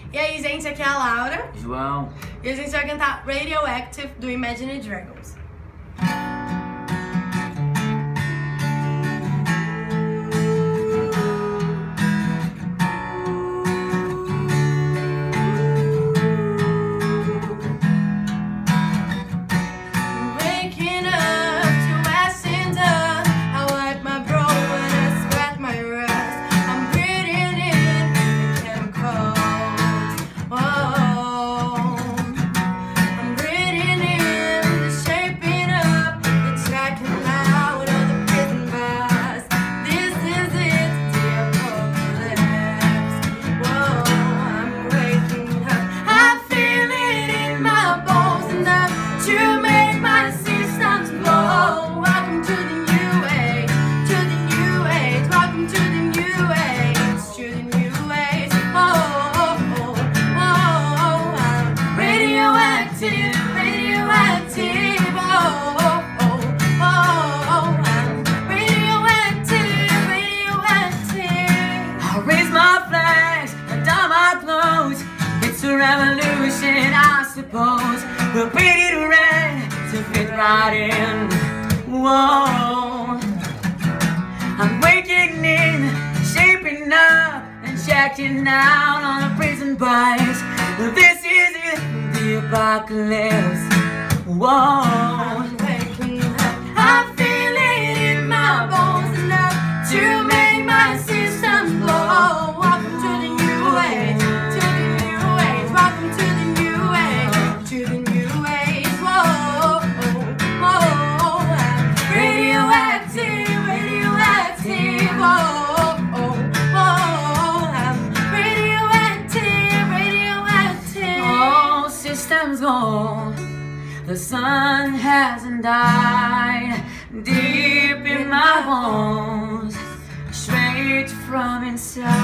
E aí, gente, aqui é a Laura. João. E a gente vai cantar Radioactive do Imagine Dragons. Revolution, I suppose. We'll beat it red to fit right in. Whoa, I'm waking in, shaping up and checking out on the prison bars. This is it, the apocalypse. Whoa, I'm waking up, I feel it in my bones enough to make my systems blow. Welcome to the new age. The sun hasn't died deep in my bones, straight from inside.